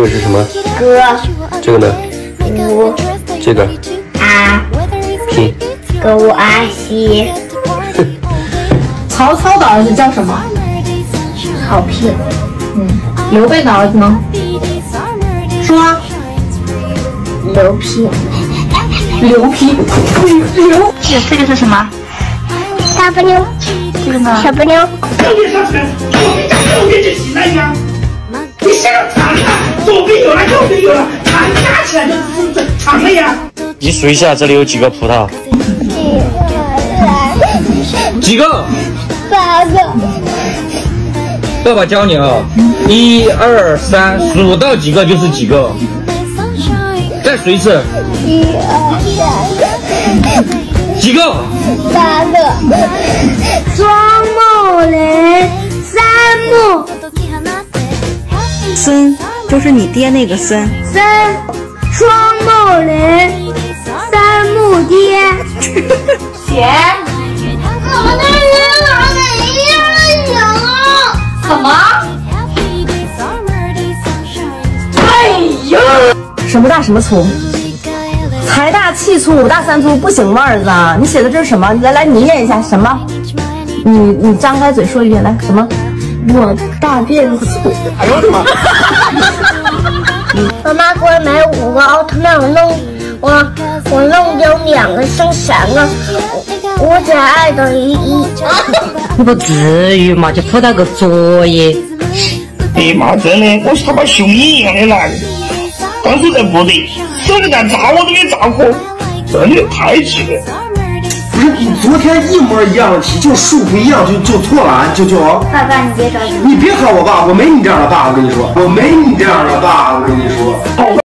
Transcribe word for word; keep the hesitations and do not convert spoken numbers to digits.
个是什么？ 哥。 这个呢？ 吾。 这个。 啊。 拼。 哥吾阿西。 曹操的儿子叫什么？ 好聘。 嗯。刘备的儿子呢？说啊。 刘批。 刘批。刘。 这这个是什么？ 大不妞。 这个呢？ 小不妞。 你上车，我给家右边就起来呀！你想要唱啊，左边有了，右边有了，唱加起来就是唱了呀！ 你数一下，这里有几个葡萄？几个？ 八个。 爸爸教你啊，一二三，数到几个就是几个。再数一次。 一二三。 几个？ 八个。双木林，三木。 孙就是你爹那个孙。 孙，双木林，三木爹。 姐。 我的人哪没样啊？ 什么？哎呀！ 什么大什么粗？财大气粗，五大三粗，不行吗，儿子？你写的这是什么？来来，你念一下什么？你你张开嘴说一遍，来什么？ 我大便粗。 哎呦我的妈！ 我妈给我买五个奥特曼，我弄我我弄丢两个，剩三个。我最爱的一一。 你不至于嘛，就偷到个作业。 哎妈，真的，我是他妈熊一样的男人。当初在部队，手榴弹炸我都没炸过，真的太气了。 不是你昨天一模一样的题，就数不一样就就错了，就就。 爸爸，你别着急。 你别喊我爸，我没你这样的爸，我跟你说，我没你这样的爸，我跟你说。